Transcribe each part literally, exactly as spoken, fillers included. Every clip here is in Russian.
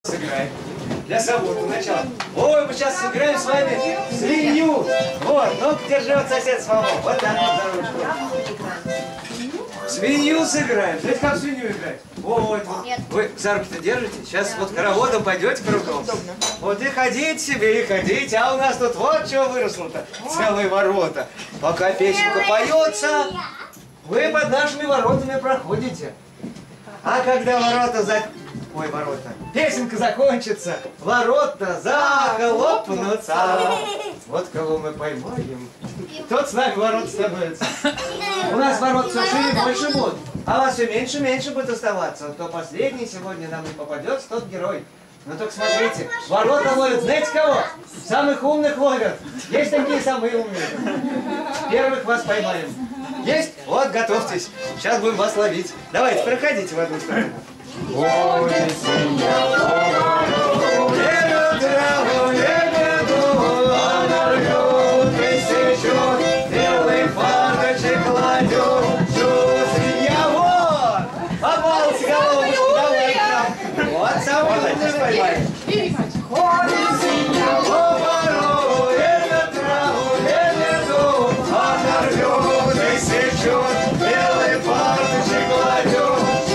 Сыграем. Для собаки начала. Ой, мы сейчас сыграем с вами свинью. Вот, ну держи вот сосед свою. Вот так вот за ручку. Свинью сыграем. Знаете, как свинью играть? Вот, вот. Вы за руки-то держите. Сейчас вот хороводом пойдете кругом. Вот и ходите себе, и ходите. А у нас тут вот что выросло-то. Целые ворота. Пока песенка поется, вы под нашими воротами проходите. А когда ворота за... Ой, ворота. Песенка закончится, ворота захлопнутся. Вот кого мы поймаем, тот с нами ворот становится. У нас ворот все шире больше будут, а вас все меньше и меньше будет оставаться. Кто последний сегодня нам не попадется, тот герой. Но только смотрите, ворота ловят, знаете кого? Самых умных ловят. Есть такие самые умные. Первых вас поймаем. Есть? Вот, готовьтесь. Сейчас будем вас ловить. Давайте, проходите в одну сторону. Ой, свинья, ой, еду траву, еду, она рвет и сечет, белый фарточек кладет, чу, свинья, вот! Попалась головушка, давай к нам. Вот, самый умный поймай. Ходит свинья по вору, еду траву, еду, она рвет и сечет, белый фарточек кладет.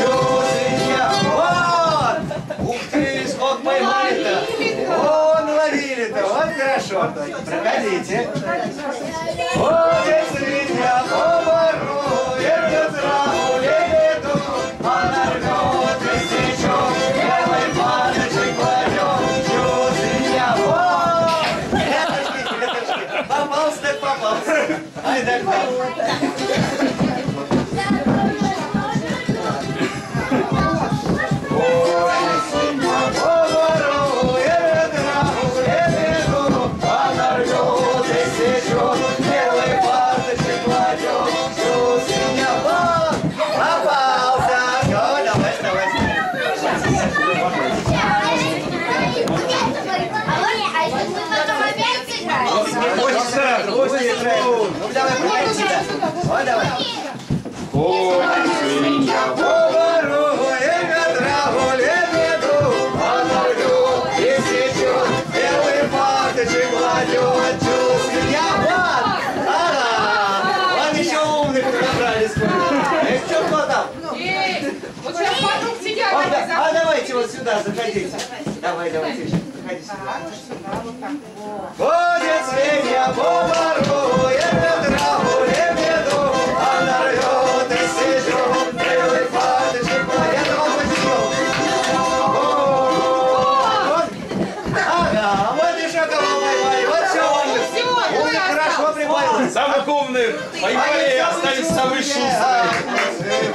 Вот хорошо. Проходите. Ходит свинья по вору, едет траву, едет, она рвет и сечет, белый фарточек кладет, чу, свинья, вот! Веточки, веточки, попался так попался. Ай, так попался. Ну давай, приходи сюда. Вот давай. Ходит свинья по вору, едет траву, едет, она рвет и сечет, белый фарточек кладет, чу, свинья, вот! Ага! Вон еще умных подобрали сколько. Есть что, кто там? Вот сейчас вокруг тебя. А давайте вот сюда заходите. Давай, давай, тише. Заходи сюда. Ходит свинья по вору, едет траву, едет, она рвет и сечет, белый фарточек кладет. Ага, вот еще кого поймали, вот все умных. Умных хорошо прибавилось. Самых умных поймали и остались самые шустрые.